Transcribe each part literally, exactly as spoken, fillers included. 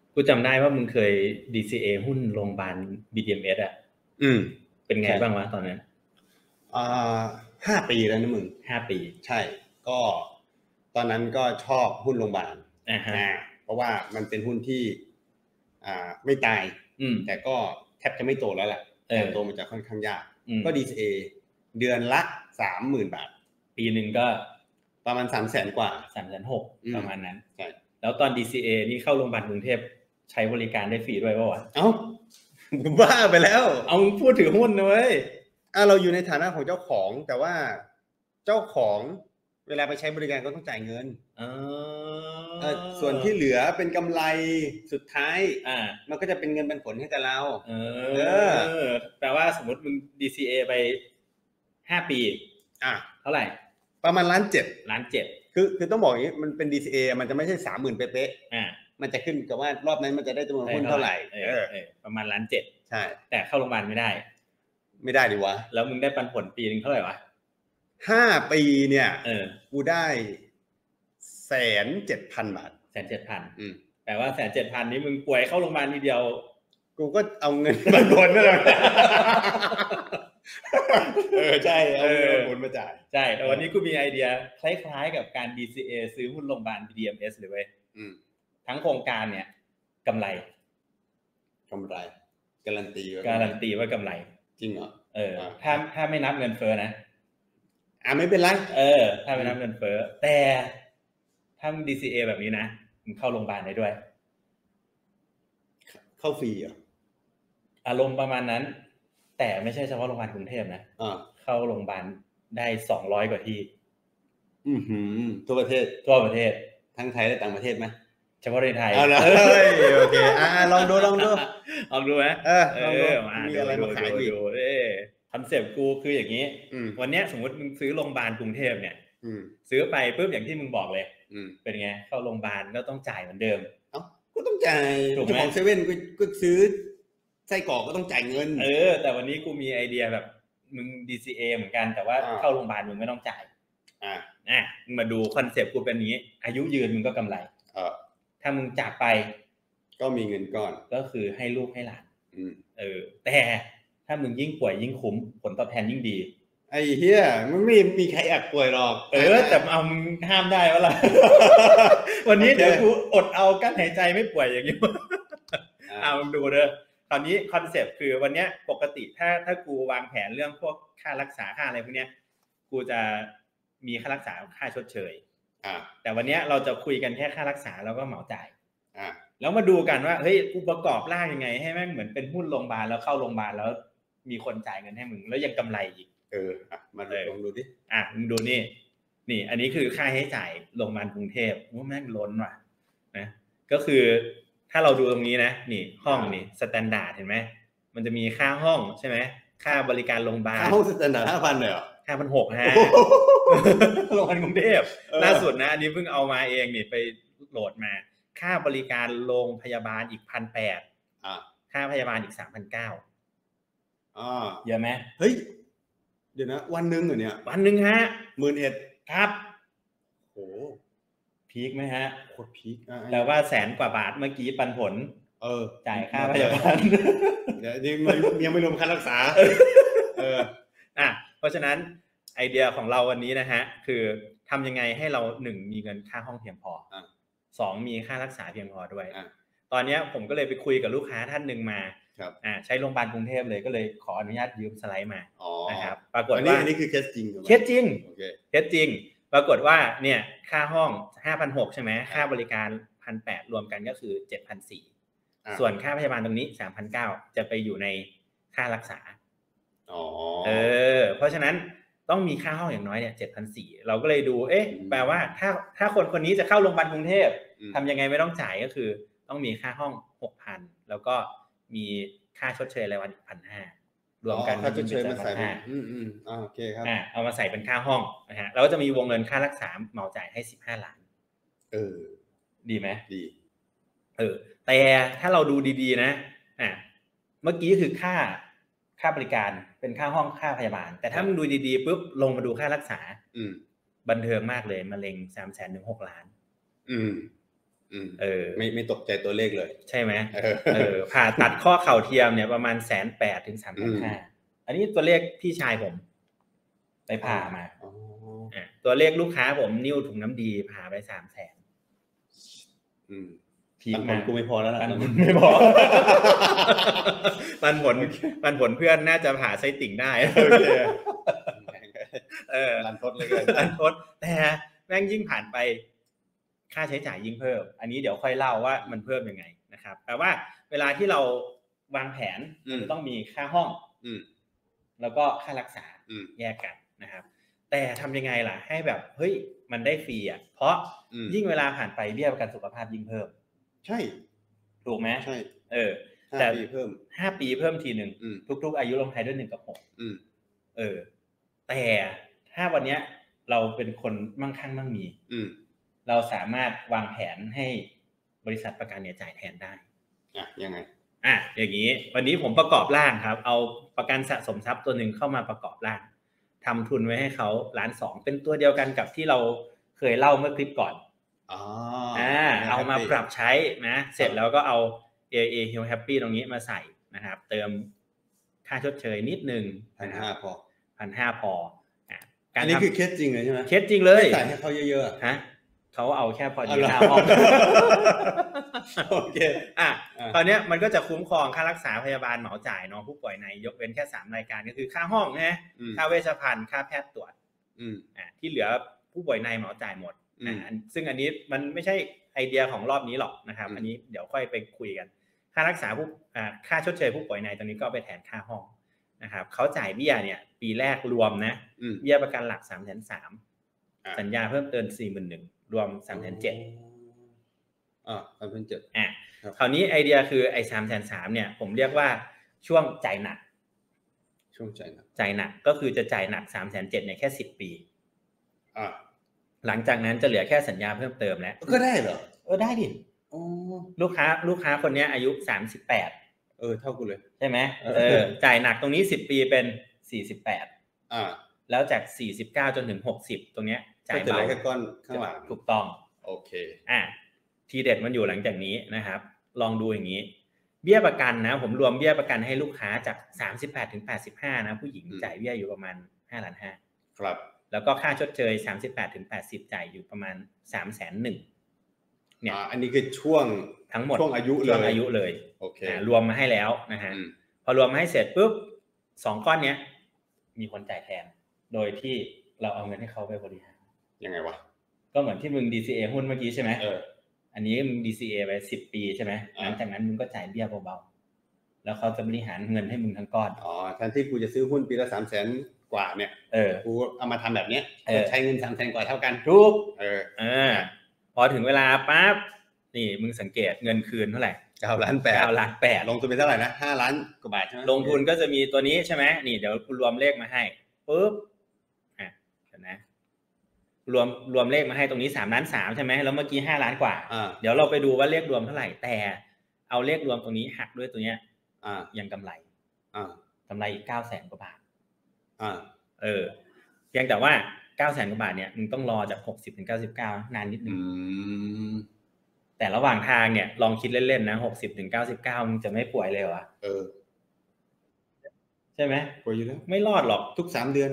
กูจำได้ว่ามึงเคย ดี ซี เอ หุ้นโรงพยาบาล บี ดี เอ็ม เอส อ่ะอืมเป็นไงบ้างวะตอนนั้นอ่าห้าปีแล้วนะมึงห้าปีใช่ก็ตอนนั้นก็ชอบหุ้นโรงพยาบาลอ่าฮะเพราะว่ามันเป็นหุ้นที่อ่าไม่ตายแต่ก็แทบจะไม่โตแล้วแหละแต่โตมันจะค่อนข้างยากก็ ดี ซี เอ เดือนละ สามหมื่น บาทปีนึงก็ประมาณ สามแสน กว่าสามแสนหก ประมาณนั้นใช่แล้วตอน ดี ซี เอ นี่เข้าโรงพยาบาลกรุงเทพใช้บริการได้ฟรีด้วยป่ะวะเอ้าบ้าไปแล้วเอามึงพูดถือหุ้นนะเว้ยอ่ะเราอยู่ในฐานะของเจ้าของแต่ว่าเจ้าของเวลาไปใช้บริการก็ต้องจ่ายเงินเออส่วนที่เหลือเป็นกำไรสุดท้ายอ่ามันก็จะเป็นเงินปันผลให้กับเราเออแปลว่าสมมติมึง ดี ซี เอ ไปห้าปีอ่ะเท่าไหร่ประมาณล้านเจ็ดล้านเจ็ดคือคือต้องบอกอย่างนี้มันเป็น ดี ซี เอ มันจะไม่ใช่ สามหมื่น เป๊ะๆอ่ามันจะขึ้นกับว่ารอบนั้นมันจะได้จำนวนหุ้นเท่าไหร่เออประมาณล้านเจ็ดใช่แต่เข้าโรงพยาบาลไม่ได้ไม่ได้ดิวะแล้วมึงได้ปันผลปีนึงเท่าไหร่วะห้าปีเนี่ยเออกูได้แสนเจ็ดพันบาทแสนเจ็ดพันอืมแปลว่าแสนเจ็ดพันนี้มึงป่วยเข้าโรงพยาบาลทีเดียวกูก็เอาเงินปันผลนั่นแหละเออใช่เอาเงินปันผลมาจ่ายใช่แต่วันนี้กูมีไอเดียคล้ายๆกับการ ดี ซี เอ ซื้อหุ้นโรงพยาบาล บี ดี เอ็ม เอส เลยเว้ยทั้งโครงการเนี่ยกำไรกำไรการันตีว่าการันตีว่ากำไรจริงเหรอเออถ้าถ้าไม่นับเงินเฟ้อนะอ่าไม่เป็นไรเออถ้าไม่นับเงินเฟ้อแต่ถ้า ดี ซี เอ แบบนี้นะมึงเข้าโรงพยาบาลได้ด้วยเข้าฟรีเหรออารมณ์ประมาณนั้นแต่ไม่ใช่เฉพาะโรงพยาบาลกรุงเทพนะอ่าเข้าโรงพยาบาลได้สองร้อยกว่าที่อือหือทั่วประเทศทั่วประเทศทั้งไทยและต่างประเทศมั้ยเฉพาะในไทยเอาล่ะโอเคอ่าลองดูลองดูลองดูมั้ยเออลองดูมีอะไรมาขายอีกเอ้คอนเซ็ปต์กูคืออย่างนี้วันนี้สมมุติมึงซื้อโรงพยาบาลกรุงเทพเนี่ยซื้อไปปุ๊บอย่างที่มึงบอกเลยเป็นไงเข้าโรงพยาบาลก็ต้องจ่ายเหมือนเดิมเอ้าก็ต้องจ่ายเจ้าของเซเว่นก็ซื้อไส้กรอกก็ต้องจ่ายเงินเออแต่วันนี้กูมีไอเดียแบบมึง ดี ซี เอ เหมือนกันแต่ว่าเข้าโรงพยาบาลมึงไม่ต้องจ่ายอ่าอ่ะมึงมาดูคอนเซ็ปต์กูเป็นอย่างนี้อายุยืนมึงก็กำไรเออถ้ามึงจากไปก็มีเงินก้อนก็คือให้ลูกให้หลานเออแต่ถ้ามึงยิ่งป่วยยิ่งคุ้มผลตอบแทนยิ่งดีไอ้เหี้ยมันไม่มีใครอยากป่วยหรอกเออแต่เอามึงห้ามได้วะล่ะ วันนี้เดี๋ยวกูอดเอากั้นหายใจไม่ป่วยอย่างนี้เอามึงดูเด้อตอนนี้คอนเซ็ปต์คือวันนี้ปกติถ้าถ้ากูวางแผนเรื่องพวกค่ารักษาค่าอะไรพวกเนี้ยกูจะมีค่ารักษาค่าชดเชยอ่าแต่วันนี้เราจะคุยกันแค่ค่ารักษาแล้วก็เหมาจ่ายอ่าแล้วมาดูกันว่าเฮ้ยกูประกอบร่างยังไงให้แม่งเหมือนเป็นหุ้นโรงพยาบาลแล้วเข้าโรงพยาบาลแล้วมีคนจ่ายเงินให้มึงแล้วยังกำไรอีกเอออ่ะมาลองดูดิอ่ะมึงดูนี่นี่อันนี้คือค่าใช้จ่ายโรงพยาบาลกรุงเทพว่าแม่งล้นว่ะนะก็คือถ้าเราดูตรงนี้นะนี่ห้องนี่สแตนดาร์ดเห็นไหมมันจะมีค่าห้องใช่ไหมค่าบริการโรงพยาบาลค่าห้องสแตนดาร์ด ห้าพัน เลยเหรอห้าพันหกร้อย ฮะโรงพยาบาลกรุงเทพล่าสุดนะอันนี้เพิ่งเอามาเองนี่ไปโหลดมาค่าบริการโรงพยาบาลอีก หนึ่งพันแปดร้อย อ่าค่าพยาบาลอีก สามพันเก้าร้อยอ่าเยอะมั้ยเฮ้ยเดี๋ยวนะวันนึงเหรอเนี่ยวันนึงฮะหนึ่งหมื่นเอ็ดพันครับโหพีคมั้ยฮะโคตรพีคแล้วว่าแสนกว่าบาทเมื่อกี้ปันผลเออจ่ายค่าพยาบาลเดี๋ยวนี่ยังไม่รวมค่ารักษาเอออ่ะเพราะฉะนั้นไอเดียของเราวันนี้นะฮะคือทำยังไงให้เราหนึ่งมีเงินค่าห้องเพียงพออ่ะสองมีค่ารักษาเพียงพอด้วยอ่ะตอนนี้ผมก็เลยไปคุยกับลูกค้าท่านนึงมาครับอ่าใช้โรงพยาบาลกรุงเทพเลยก็เลยขออนุญาตยืมสไลด์มานะครับปรากฏว่าอันนี้คือเคสจริงเคสจริงโอเคเคสจริงปรากฏว่าเนี่ยค่าห้อง ห้าพันหกร้อย ใช่ไหมค่าบริการ หนึ่งพันแปดร้อย รวมกันก็คือ เจ็ดพันสี่ร้อย ส่วนค่าพยาบาลตรงนี้ สามพันเก้าร้อย จะไปอยู่ในค่ารักษาอ๋อเออเพราะฉะนั้นต้องมีค่าห้องอย่างน้อยเนี่ย เจ็ดพันสี่ร้อย เราก็เลยดูเอ๊ะแปลว่าถ้าถ้าคนคนนี้จะเข้าโรงพยาบาลกรุงเทพทำยังไงไม่ต้องจ่ายก็คือต้องมีค่าห้อง หกพัน แล้วก็มีค่าชดเชยรายวันอีก หนึ่งพันห้าร้อย รวมกันค่าชดเชยมาใส่อืมๆอ่าโอเคครับอ่าเอามาใส่เป็นค่าห้องนะฮะแล้วก็จะมีวงเงินค่ารักษาเหมาจ่ายให้สิบห้าล้านเออดีมั้ยดีเออแต่ถ้าเราดูดีๆนะอ่ะเมื่อกี้คือค่าค่าบริการเป็นค่าห้องค่าพยาบาลแต่ถ้ามึงดูดีๆปุ๊บลงมาดูค่ารักษาอืมบันเทิงมากเลยมะเร็ง สามแสน ถึง หกล้านอืมเออไม่ไม่ตกใจตัวเลขเลยใช่ไหมเออผ่าตัดข้อเข่าเทียมเนี่ยประมาณแสนแปดถึงสามพันห้าอันนี้ตัวเลขพี่ชายผมไปผ่ามาอ่าตัวเลขลูกค้าผมนิ้วถุงน้ำดีผ่าไปสามแสนอืมพีคมากกูไม่พอแล้วล่ะไม่พอปันผลปันผลเพื่อนน่าจะผ่าไส้ติ่งได้โอเคเออรันทดเลยกันรันทดแต่แม่งยิ่งผ่านไปค่าใช้จ่ายยิ่งเพิ่มอันนี้เดี๋ยวค่อยเล่าว่ามันเพิ่มยังไงนะครับแปลว่าเวลาที่เราวางแผนมันต้องมีค่าห้องแล้วก็ค่ารักษาแยกกันนะครับแต่ทำยังไงล่ะให้แบบเฮ้ยมันได้ฟรีอ่ะเพราะยิ่งเวลาผ่านไปเบี้ยประกันสุขภาพยิ่งเพิ่มใช่ถูกไหมใช่เออแต่ปีเพิ่มห้าปีเพิ่มทีหนึ่งทุกๆอายุลงท้ายด้วยหนึ่งกับหกเออแต่ถ้าวันเนี้ยเราเป็นคนมั่งคั่งมั่งมีเราสามารถวางแผนให้บริษัทประกันเนี่ยจ่ายแทนได้อ่ะยังไงอ่ะอย่างนี้วันนี้ผมประกอบร่างครับเอาประกันสะสมทรัพย์ตัวหนึ่งเข้ามาประกอบร่างทำทุนไว้ให้เขาล้านสองเป็นตัวเดียวกันกับที่เราเคยเล่าเมื่อคลิปก่อนอ๋ออ่าเอามาปรับใช้นะเสร็จแล้วก็เอา เอ เอ Health Happy ตรงนี้มาใส่นะครับเติมค่าชดเชยนิดนึงหนึ่งพันห้าร้อย พอหนึ่งพันห้าร้อย พออ่ะอันนี้คือเคสจริงเลยใช่ไหมเคสจริงเลยใส่ให้เขาเยอะๆฮะเขาเอาแค่พอดีค่าห้องโอเคอ่ะตอนนี้มันก็จะคุ้มครองค่ารักษาพยาบาลเหมาจ่ายเนาะผู้ป่วยในยกเว้นแค่สามรายการก็คือค่าห้องนะค่าเวชภัณฑ์ค่าแพทย์ตรวจอ่ะที่เหลือผู้ป่วยในเหมาจ่ายหมดอ่ะซึ่งอันนี้มันไม่ใช่ไอเดียของรอบนี้หรอกนะครับอันนี้เดี๋ยวค่อยไปคุยกันค่ารักษาผู้อ่าค่าชดเชยผู้ป่วยในตรงนี้ก็ไปแทนค่าห้องนะครับเขาจ่ายเบี้ยเนี่ยปีแรกรวมนะเบี้ยประกันหลัก สามแสนสาม สัญญาเพิ่มเติม สี่หมื่นหนึ่งพัน รวม สามแสนเจ็ดอ่า สามแสนเจ็ดอ่ะคราวนี้ไอเดียคือไอ้ สามแสนสาม เนี่ยผมเรียกว่าช่วงจ่ายหนักช่วงจ่ายหนักจ่ายหนักก็คือจะจ่ายหนัก สามแสนเจ็ด เนี่ยแค่สิบปีอ่าหลังจากนั้นจะเหลือแค่สัญญาเพิ่มเติมแล้วก็ได้เหรอเออได้ดิอ๋อลูกค้าลูกค้าคนนี้อายุสามสิบแปดเออเท่ากูเลยใช่ไหมเออจ่ายหนักตรงนี้สิบปีเป็นสี่สิบแปดอ่าแล้วจากสี่สิบเก้าจนถึงหกสิบตรงเนี้ยจ่ายเบาแค่ก้อนข้างหลังถูกต้องโอเคอ่ะทีเด็ดมันอยู่หลังจากนี้นะครับลองดูอย่างนี้เบี้ยประกันนะผมรวมเบี้ยประกันให้ลูกค้าจากสามสิบแปดถึงแปดสิบห้านะผู้หญิงจ่ายเบี้ยอยู่ประมาณห้าล้านห้าครับแล้วก็ค่าชดเชยสามสิบแปดถึงแปดสิบจ่ายอยู่ประมาณ สามแสนหนึ่งเนี่ยอันนี้คือช่วงทั้งหมดช่วงอายุเลยช่วงอายุเลยโอเครวมมาให้แล้วนะฮะพอรวมมาให้เสร็จปุ๊บสองก้อนเนี้ยมีคนจ่ายแทนโดยที่เราเอาเงินให้เขาไปบริหารยังไงวะก็เหมือนที่มึง ดี ซี เอ หุ้นเมื่อกี้ใช่ไหมเอออันนี้มึง ดี ซี เอ ไปสิบปีใช่ไหมหลังจากนั้นมึงก็จ่ายเบี้ยเบาๆแล้วเขาจะบริหารเงินให้มึงทั้งก้อนอ๋อแทนที่กูจะซื้อหุ้นปีละสามแสนกว่าเนี่ยเออกูเอามาทำแบบเนี้ยใช้เงินสามแสนกว่าเท่ากันทุกเออเออพอถึงเวลาปั๊บนี่มึงสังเกตเงินคืนเท่าไหร่เก้าล้านแปดเก้าล้านแปดลงทุนไปเท่าไหร่นะห้าล้านกว่าบาทใช่ไหมลงทุนก็จะมีตัวนี้ใช่ไหมนี่เดี๋ยวกูรวมเลขมาให้ปุ๊บอ่ะเดี๋ยวนะรวมรวมเลขมาให้ตรงนี้สามล้านสามใช่ไหมแล้วเมื่อกี้ห้าล้านกว่าเดี๋ยวเราไปดูว่าเลขรวมเท่าไหร่แต่เอาเลขรวมตรงนี้หักด้วยตัวเนี้ยอ่ายังกำไรอ่ากำไรอีกเก้าแสนกว่าบาทอ่าเออเพียงแต่ว่าเก้าแสนกว่าบาทเนี่ยมึงต้องรอจากหกสิบถึงเก้าสิบเก้านานนิดนึงแต่ระหว่างทางเนี่ยลองคิดเล่นๆนะหกสิบถึงเก้าสิบเก้ามึงจะไม่ป่วยเลยวะเออใช่ไหมป่วยอยู่แล้วไม่รอดหรอกทุกสามเดือน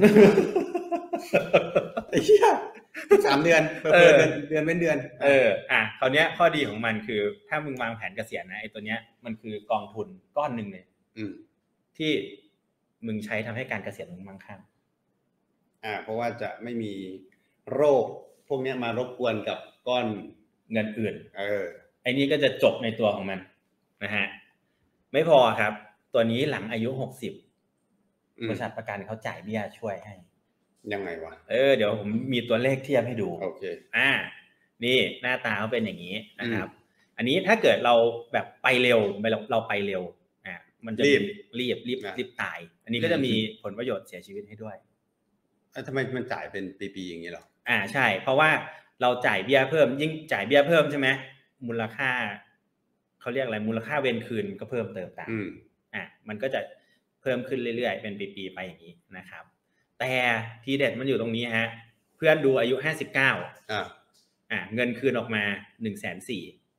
ไอ้เหี้ยทุกสามเดือนเออเดือนเป็นเดือนเอออ่ะคราวเนี้ยข้อดีของมันคือถ้ามึงวางแผนเกษียณนะไอ้ตัวเนี้ยมันคือกองทุนก้อนนึงเลยอืมที่มึงใช้ทำให้การเกษียณมึงมั่งคั่งอ่าเพราะว่าจะไม่มีโรคพวกนี้มารบกวนกับก้อนเงินอื่นเออไอ้นี่ก็จะจบในตัวของมันนะฮะไม่พอครับตัวนี้หลังอายุหกสิบบริษัทประกันเขาจ่ายเบี้ยช่วยให้ยังไงวะเออเดี๋ยวผมมีตัวเลขเทียบให้ดูโอเคอ่านี่หน้าตาเขาเป็นอย่างนี้นะครับอันนี้ถ้าเกิดเราแบบไปเร็วเราเราไปเร็วอ่ามันจะรีบรีบรีบรีบตายอันนี้ก็จะมีผลประโยชน์เสียชีวิตให้ด้วยอ่ะทำไมมันจ่ายเป็นปีๆอย่างนี้หรออ่าใช่เพราะว่าเราจ่ายเบี้ยเพิ่มยิ่งจ่ายเบี้ยเพิ่มใช่ไหมมูลค่าเขาเรียกอะไรมูลค่าเวรคืนก็เพิ่มเติมตามอ่ะมันก็จะเพิ่มขึ้นเรื่อยๆเป็นปีๆไปอย่างนี้นะครับแต่ทีเด็ดมันอยู่ตรงนี้ฮะเพื่อนดูอายุห้าสิบเก้าอ่าอ่ะเงินคืนออกมา หนึ่งแสนสี่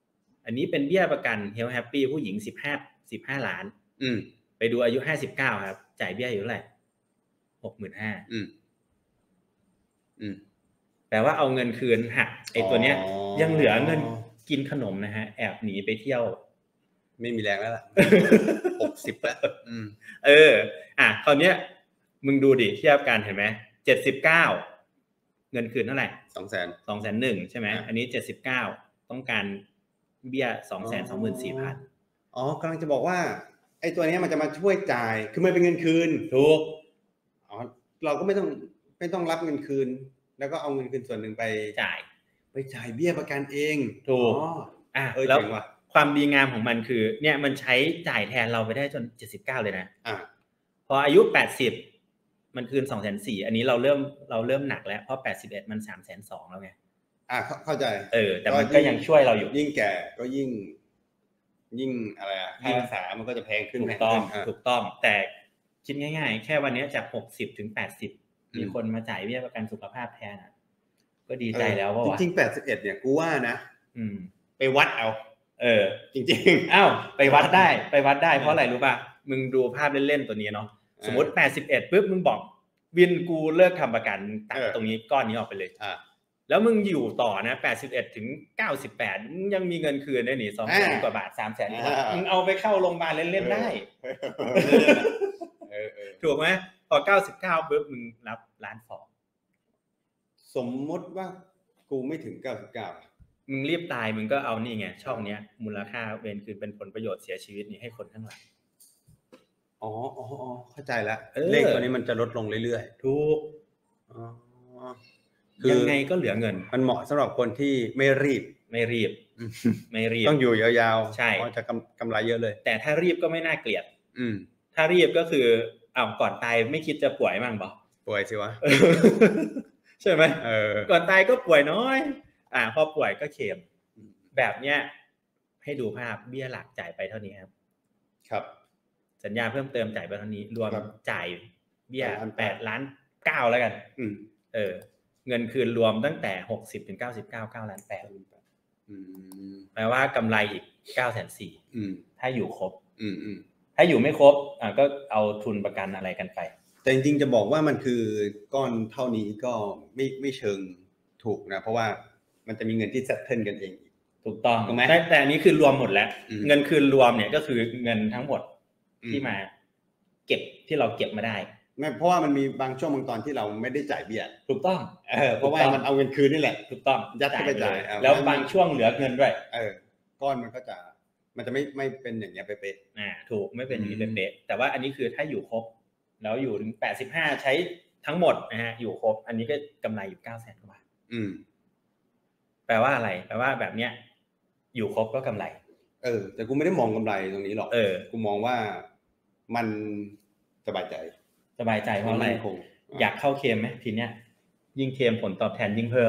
อันนี้เป็นเบี้ยประกัน Health Happy ผู้หญิงสิบห้า สิบห้าล้านอืมไปดูอายุห้าสิบเก้าครับจ่ายเบี้ยอยู่เท่าไหร่ หกหมื่นห้าพันอืมอืมแปลว่าเอาเงินคืนหักไอ้ตัวเนี้ยยังเหลือเงินกินขนมนะฮะแอบหนีไปเที่ยวไม่มีแรงแล้วล่ะ หกสิบแล้วอืมเอออ่ะคราวเนี้ยมึงดูดิเทียบกันเห็นไหมเจ็ดสิบเก้าเงินคืนเท่าไหร่สองแสนสองแสนหนึ่ง ใช่ไหมอันนี้เจ็ดสิบเก้าต้องการเบี้ย สองแสนสองหมื่นสี่พันอ๋อกำลังจะบอกว่าไอ้ตัวนี้มันจะมาช่วยจ่ายคือมันเป็นเงินคืนถูกอ๋อเราก็ไม่ต้องไม่ต้องรับเงินคืนแล้วก็เอาเงินคืนส่วนหนึ่งไปจ่ายไปจ่ายเบี้ยประกันเองถูกอ่ะแล้วความดีงามของมันคือเนี่ยมันใช้จ่ายแทนเราไปได้จนเจ็ดสิบเก้าเลยนะอ่ะพออายุแปดสิบมันคืน สองแสนสี่พัน อันนี้เราเริ่มเราเริ่มหนักแล้วเพราะแปดสิบเอ็ดมัน สามแสนสองพัน แล้วไงอ่ะเข้าใจเออแต่มันก็ยังช่วยเราอยู่ยิ่งแก่ก็ยิ่งยิ่งอะไรอ่ะค่ารักษามันก็จะแพงขึ้นถูกต้องถูกต้องแต่คิดง่ายๆแค่วันนี้จากหกสิบถึงแปดสิบมีคนมาจ่ายเบี้ยประกันสุขภาพแทนอ่ะก็ดีใจแล้วว่าจริงๆแปดสิบเอ็ดเนี่ยกูว่านะอืมไปวัดเอาเออจริงๆอ้าวไปวัดได้ไปวัดได้เพราะอะไรรู้ป่ะมึงดูภาพเล่นๆตัวนี้เนาะสมมุติแปดสิบเอ็ดปึ๊บมึงบอกวินกูเลิกทำประกันตัดตรงนี้ก้อนนี้ออกไปเลยอ่าแล้วมึงอยู่ต่อนะแปดสิบเอ็ดถึงเก้าสิบแปดมึงยังมีเงินคืนได้นี่ สองแสน กว่าบาท สามแสน กว่าบาทมึงเอาไปเข้าโรงพยาบาลเล่นๆได้เออๆถูกมั้ยพอเก้าสิบเก้าปึ๊บมึงรับล้านสองสมมุติว่ากูไม่ถึงเก้าสิบเก้ามึงรีบตายมึงก็เอานี่ไงช่องเนี้ยมูลค่าเวรคืนเป็นผลประโยชน์เสียชีวิตนี่ให้คนข้างหลังอ๋อๆๆเข้าใจแล้วเลขตัวนี้มันจะลดลงเรื่อยๆถูกอ๋อยังไงก็เหลือเงินมันเหมาะสำหรับคนที่ไม่รีบไม่รีบไม่รีบต้องอยู่ยาวๆใช่จะกำกำไรเยอะเลยแต่ถ้ารีบก็ไม่น่าเกลียดอืมถ้ารีบก็คืออ้าวก่อนตายไม่คิดจะป่วยมั่งบ่ป่วยสิวะใช่ไหมเออก่อนตายก็ป่วยน้อยอ่าพอป่วยก็เคลมแบบเนี้ยให้ดูภาพเบี้ยหลักจ่ายไปเท่านี้ครับครับสัญญาเพิ่มเติมจ่ายไปเท่านี้รวมจ่ายเบี้ยแปดล้านเก้าแล้วกันอืมเออเงินคืนรวมตั้งแต่หกสิบถึงเก้าสิบเก้า เก้าล้านแปดอืมแปลว่ากำไรอีก เก้าแสนสี่หมื่นอืมถ้าอยู่ครบอืมๆถ้าอยู่ไม่ครบอ่ะก็เอาทุนประกันอะไรกันไปแต่จริงๆจะบอกว่ามันคือก้อนเท่านี้ก็ไม่ไม่เชิงถูกนะเพราะว่ามันจะมีเงินที่เซตเทิลกันเองถูกต้องแต่แต่อันนี้คือรวมหมดแล้วเงินคืนรวมเนี่ยก็คือเงินทั้งหมดที่มาเก็บที่เราเก็บมาได้ไม่เพราะว่ามันมีบางช่วงบางตอนที่เราไม่ได้จ่ายเบี้ยถูกต้องเออเพราะว่ามันเอาเงินคืนนี่แหละถูกต้องยัดเข้าไปจ่ายแล้วบางช่วงเหลือเงินด้วยเออก้อนมันก็จะมันจะไม่ไม่เป็นอย่างเงี้ยเป๊ะๆอ่าถูกไม่เป็นอย่างนี้เป๊ะๆแต่ว่าอันนี้คือถ้าอยู่ครบแล้วอยู่ถึงแปดสิบห้าใช้ทั้งหมดนะฮะอยู่ครบอันนี้ก็กำไรอยู่ เก้าแสน กว่าบาทอืมแปลว่าอะไรแปลว่าแบบเนี้ยอยู่ครบก็กำไรเออแต่กูไม่ได้มองกำไรตรงนี้หรอกเออกูมองว่ามันสบายใจสบายใจเพราะอะไรอยากเข้าเคลมไหมทีเนี้ยยิ่งเคลมผลตอบแทนยิ่งเพิ่ม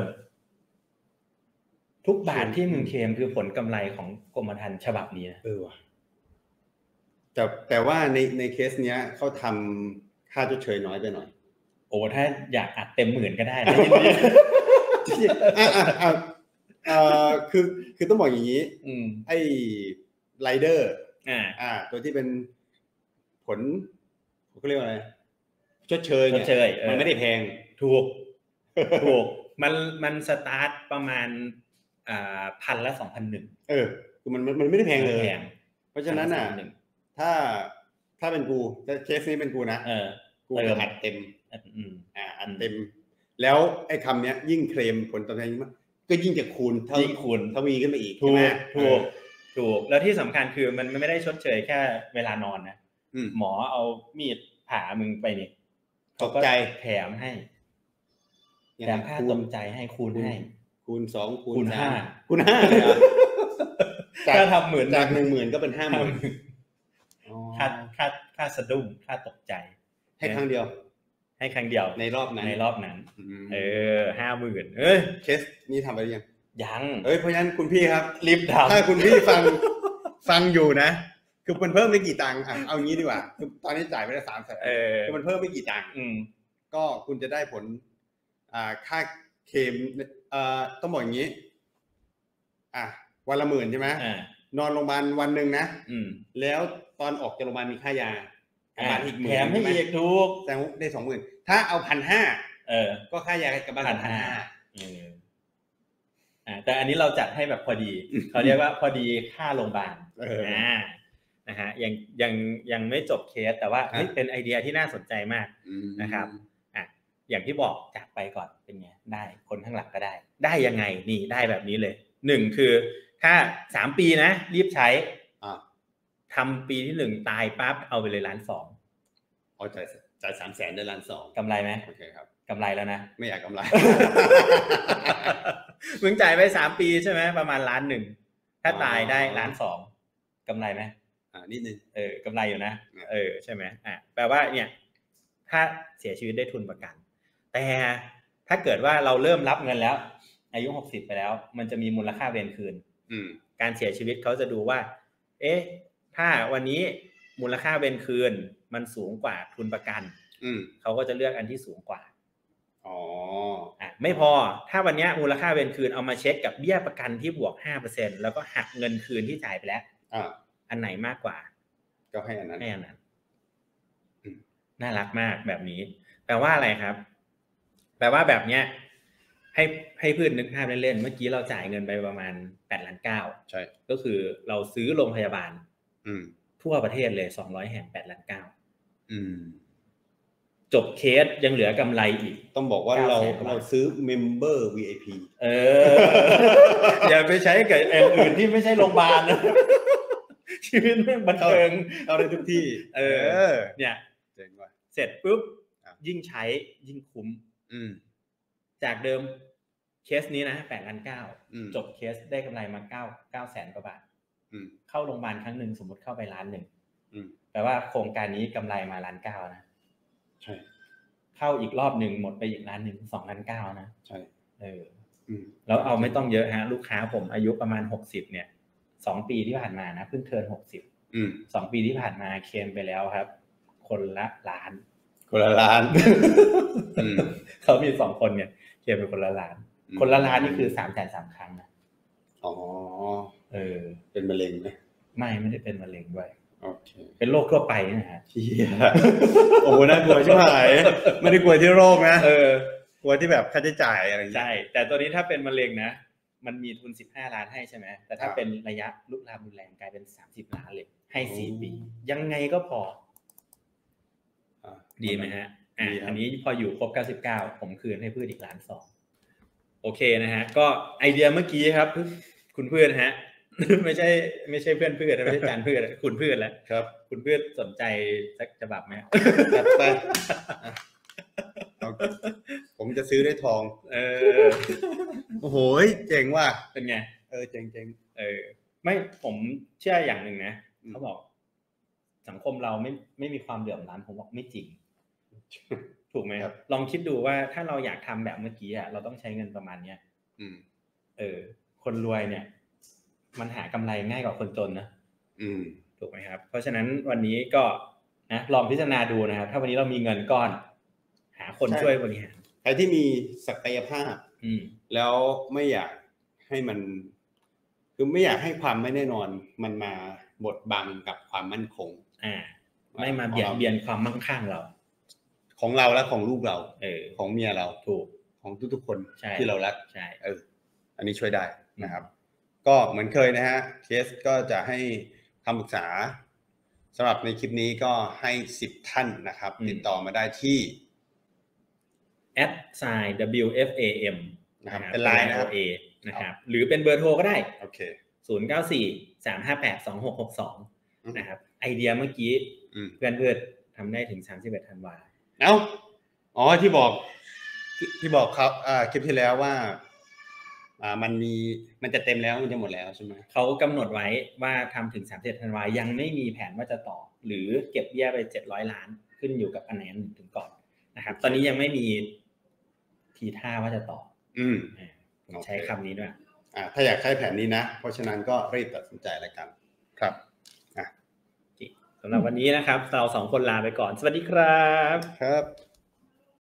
ทุกบาทที่มึงเคลมคือผลกำไรของกรมธรรม์ฉบับนี้นะเออว่ะแต่แต่ว่าในในเคสเนี้ยเขาทำค่าชดเชยน้อยไปหน่อยโอ้ถ้าอยากอัดเต็มหมื่นก็ได้นะอ่ะอ่ะเอ่อคือคือต้องบอกอย่างนี้ไอ้ไรเดอร์อ่าอ่าตัวที่เป็นผลเขาเรียกว่าอะไรชดเชยเนี่ยมันไม่ได้แพงถูกถูกมันมันสตาร์ทประมาณอ่าพันละสองพันหนึ่งเออคือมันมันไม่ได้แพงเลยเพราะฉะนั้นน่ะถ้าถ้าเป็นกูถ้าเคสนี้เป็นกูนะเออกูอัดเต็มอืมอ่าอัดเต็มแล้วไอ้คำเนี้ยยิ่งเคลมผลตอบแทนก็ยิ่งจะคูณเท่ายิ่งคูณทวีขึ้นไปอีกถูกถูกถูกแล้วที่สำคัญคือมันไม่ได้ชดเชยแค่เวลานอนนะหมอเอามีดผ่ามึงไปนี่ตกใจแถมให้แถมค่าตกใจให้คูณให้คูณสองคูณห้าคูณห้าเลยเหรอถ้าทำหมื่นจาก หนึ่งหมื่น ก็เป็น ห้าหมื่นอ๋อค่าค่าค่าสะดุ้งค่าตกใจให้ครั้งเดียวให้ครั้งเดียวในรอบนั้นในรอบนั้นเออ ห้าหมื่น เอ้ยเคสนี้ทำไปหรือยังยังเอ้ยเพราะฉะนั้นคุณพี่ครับรีบทำถ้าคุณพี่ฟังฟังอยู่นะคือมันเพิ่มไม่กี่ตังค์อ่ะเอางี้ดีกว่าคือตอนนี้จ่ายไปได้สามแสนคือมันเพิ่มไม่กี่ตังค์ก็คุณจะได้ผลอ่าค่าเคลมเอ่อต้องบอกอย่างนี้อ่ะวันละหมื่นใช่ไหมนอนโรงพยาบาลวันนึงนะแล้วตอนออกจากโรงพยาบาลมีค่ายาอีกหมื่นแถมให้อีกถูกแต่ได้ สองหมื่น ถ้าเอา หนึ่งพันห้าร้อย เออก็ค่ายากับบ้านหนึ่งพันห้าร้อย เอออ่าแต่อันนี้เราจัดให้แบบพอดีเขาเรียกว่าพอดีค่าโรงพยาบาลอ่านะฮะยังยังยังไม่จบเคสแต่ว่าเฮ้ยเป็นไอเดียที่น่าสนใจมากนะครับอ่ะอย่างที่บอกจากไปก่อนเป็นไงได้คนข้างหลังก็ได้ได้ยังไงนี่ได้แบบนี้เลยหนึ่งคือถ้าสามปีนะรีบใช้ทำปีที่หนึ่งตายปั๊บเอาไปเลยล้านสองอ๋อจ่ายจ่ายสามแสนได้ล้านสองกำไรไหมโอเคครับกำไรแล้วนะไม่อยากกำไรมึงจ่ายไปสามปีใช่ไหมประมาณล้านหนึ่งถ้าตายได้ล้านสองกำไรไหมอ่านิดนึงเออกำไรอยู่นะเออใช่ไหมอ่ะแปลว่าเนี่ยถ้าเสียชีวิตได้ทุนประกันแต่ถ้าเกิดว่าเราเริ่มรับเงินแล้วอายุหกสิบไปแล้วมันจะมีมูลค่าเวรคืนการเสียชีวิตเขาจะดูว่าเอ๊ะถ้าวันนี้มูลค่าเวรคืนมันสูงกว่าทุนประกันเขาก็จะเลือกอันที่สูงกว่าอ๋ออ่ะไม่พอถ้าวันนี้มูลค่าเวรคืนเอามาเช็คกับเบี้ยประกันที่บวก ห้าเปอร์เซ็นต์ แล้วก็หักเงินคืนที่จ่ายไปแล้วอ่าอันไหนมากกว่าก็ให้อันนั้นให้อันนั้นน่ารักมากแบบนี้แปลว่าอะไรครับแปลว่าแบบเนี้ยให้ให้เพื่อนนึกภาพเล่นๆเมื่อกี้เราจ่ายเงินไปประมาณแปดล้านเก้าใช่ก็คือเราซื้อโรงพยาบาลอืมทั่วประเทศเลยสองร้อยแห่งแปดล้านเก้าอืมจบเคสยังเหลือกำไรอีกต้องบอกว่าเราเราซื้อเมมเบอร์ วี ไอ พีเอออย่าไปใช้กับอย่างอื่นที่ไม่ใช่โรงพยาบาลนะชีวิตแม่งบันเทิงเอาได้ทุกที่เออเนี่ยเจ๋งว่ะเสร็จปุ๊บยิ่งใช้ยิ่งคุ้มอืมจากเดิมเคสนี้นะแปดล้านเก้าจบเคสได้กำไรมาเก้า เก้าแสนกว่าบาทเข้าโรงพยาบาลครั้งนึงสมมุติเข้าไปล้านนึงแปลว่าโครงการนี้กำไรมาล้านเก้านะใช่เข้าอีกรอบนึงหมดไปอีกล้านนึงสองล้านเก้านะใช่เออแล้วเอาไม่ต้องเยอะฮะลูกค้าผมอายุประมาณหกสิบเนี่ยสองปีที่ผ่านมานะเพิ่งเทิร์นหกสิบอืมสองปีที่ผ่านมาเคลมไปแล้วครับคนละล้านคนละล้านอืมเขามีสองคนเนี่ยเคลมเป็นคนละล้านคนละล้านนี่คือสามแสนสามครั้งนะอ๋อเออเป็นมะเร็งมั้ยไม่ไม่ได้เป็นมะเร็งด้วยโอเคเป็นโรคทั่วไปนะฮะเหี้ยโอ้โหน่ากลัวชิบหายไม่ได้กลัวที่โรคนะเออกลัวที่แบบค่าใช้จ่ายอะไรอย่างเงี้ยใช่แต่ตัวนี้ถ้าเป็นมะเร็งนะมันมีทุนสิบห้าล้านให้ใช่ไหมแต่ถ้าเป็นระยะลุกลามรุนแรงกลายเป็นสามสิบล้านเลยให้สี่ปียังไงก็พอดีไหมฮะอ่ะอันนี้พออยู่ครบเก้าสิบเก้าผมคืนให้เพื่อนอีกล้านสองโอเคนะฮะก็ไอเดียเมื่อกี้ครับคุณเพื่อนฮะไม่ใช่ไม่ใช่เพื่อนเพื่อนไม่ใช่จานเพื่อนคุณเพื่อนแล้วครับคุณเพื่อนสนใจสักฉบับไหมจัดไปผมจะซื้อได้ทองเออโอ้โหเจ๋งว่ะเป็นไงเออเจ๋งเจ๋งเออไม่ผมเชื่ออย่างหนึ่งนะเขาบอกสังคมเราไม่ไม่มีความเหลื่อมล้ำผมบอกไม่จริงถูกไหมครับลองคิดดูว่าถ้าเราอยากทำแบบเมื่อกี้อ่ะเราต้องใช้เงินประมาณเนี้ยอืมเออคนรวยเนี่ยมันหากำไรง่ายกว่าคนจนนะอืมถูกไหมครับเพราะฉะนั้นวันนี้ก็นะลองพิจารณาดูนะครับถ้าวันนี้เรามีเงินก้อนหาคนช่วยบริหารใครที่มีศักยภาพอืมแล้วไม่อยากให้มันคือไม่อยากให้ความไม่แน่นอนมันมาบดบังกับความมั่นคงอ่าไม่มาเบียดเบียนความมั่งคั่งเราของเราและของลูกเราเออของเมียเราถูกของทุกๆคนที่เรารักใช่เอออันนี้ช่วยได้นะครับก็เหมือนเคยนะฮะเคสก็จะให้คำปรึกษาสำหรับในคลิปนี้ก็ให้สิบท่านนะครับติดต่อมาได้ที่แอท ไซน์ ดับเบิลยู เอฟ เอ เอ็มนะครับเป็นไลน์นะครับนะครับหรือเป็นเบอร์โทรก็ได้โอเคศูนย์ เก้า สี่ สาม ห้า แปด สอง หก หก สองนะครับไอเดียเมื่อกี้เพื่อนๆทำได้ถึงสามสิบเอ็ดธันวาคมเอ้าอ๋อที่บอกที่บอกครับอ่าคลิปที่แล้วว่าอ่ามันมีมันจะเต็มแล้วมันจะหมดแล้วใช่ไหมเขากำหนดไว้ว่าทำถึงสามสิบเอ็ดธันวาคมยังไม่มีแผนว่าจะต่อหรือเก็บเบี้ยไปเจ็ดร้อยล้านขึ้นอยู่กับอันไหนอันหนึ่งถึงก่อนนะครับตอนนี้ยังไม่มีทีท่าว่าจะต่ออืมผมใช้คำนี้ด้วยอ่าถ้าอยากใช้แผนนี้นะเพราะฉะนั้นก็รีบตัดสินใจแล้วกันครับอ่ะสำหรับวันนี้นะครับเราสองคนลาไปก่อนสวัสดีครับครับ